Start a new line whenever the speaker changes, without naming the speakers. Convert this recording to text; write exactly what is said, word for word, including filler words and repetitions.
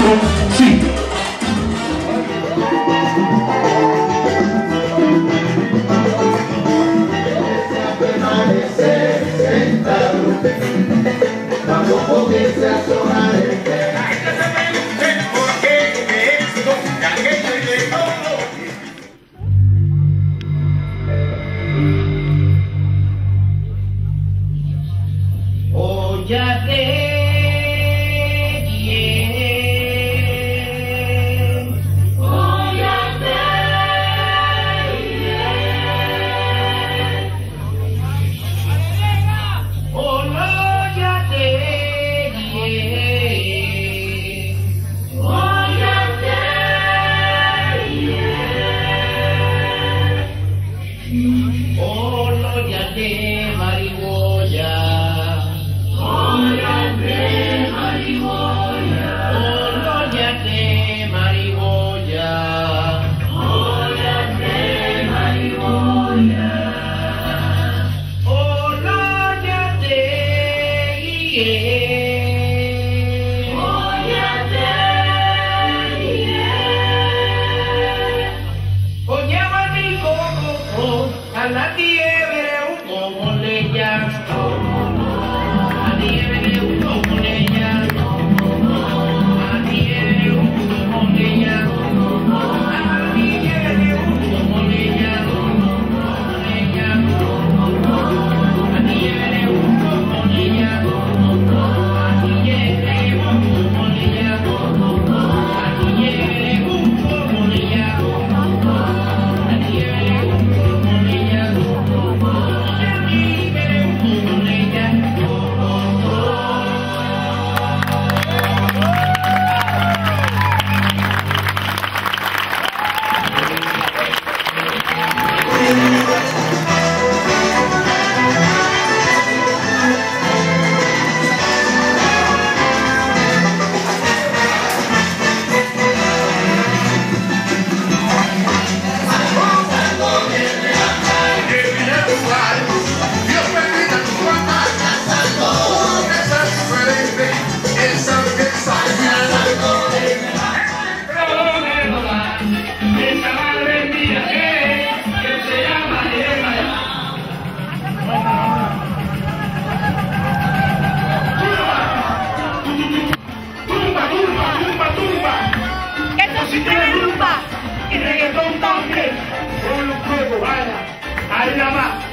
sí.
Cuando comience a sonar el té.
Óyate bien, óyate bien, óyate bien, óyate bien, óyate marihuana. Óyate marihuana, óyate marihuana, óyate marihuana, óyate bien, óyate bien. Oye amigo, a la liebre un como le llaman.
Y reggaetón también, con los juegos, vaya, ahí nada más.